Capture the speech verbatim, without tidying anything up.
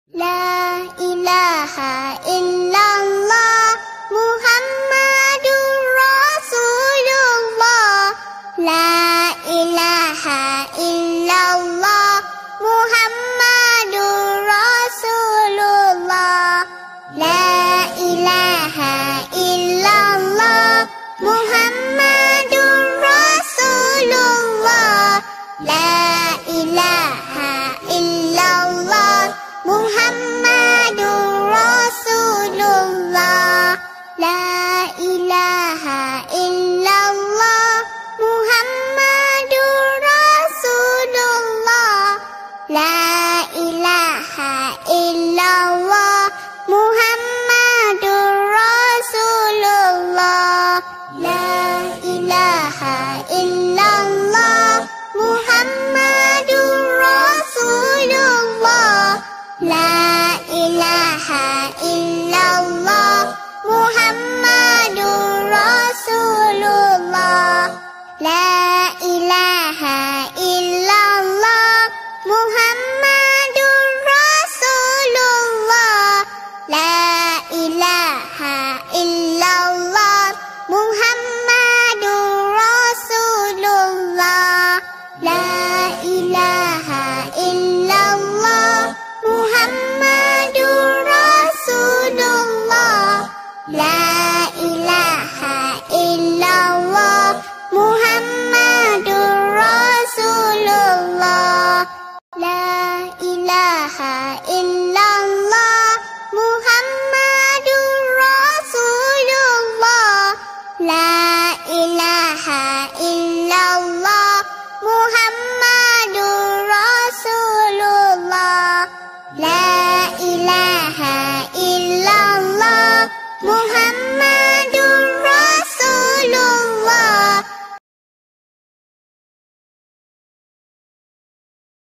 La ilaha illallah Muhammadur Rasulullah. La ilaha illallah Muhammadur Rasulullah. La ilaha illallah Muhammadur Rasulullah. La ilaha illallah Muhammadur Rasulullah. La ilaha illallah Muhammadur Rasulullah. La ilaha illallah Muhammadur Rasulullah. La ilaha illallah Muhammadur Rasulullah. La ilaha illallah Muhammadur Rasulullah. La ilaha illallah Muhammadur Rasulullah. La ilaha illallah Muhammadur Rasulullah. La ilaha illallah Muhammadur Rasulullah. La ilaha illallah Muhammadur Rasulullah. La ilaha illallah Muhammadur Rasulullah. La ilaha illallah Muhammadur Rasulullah. La ilaha illallah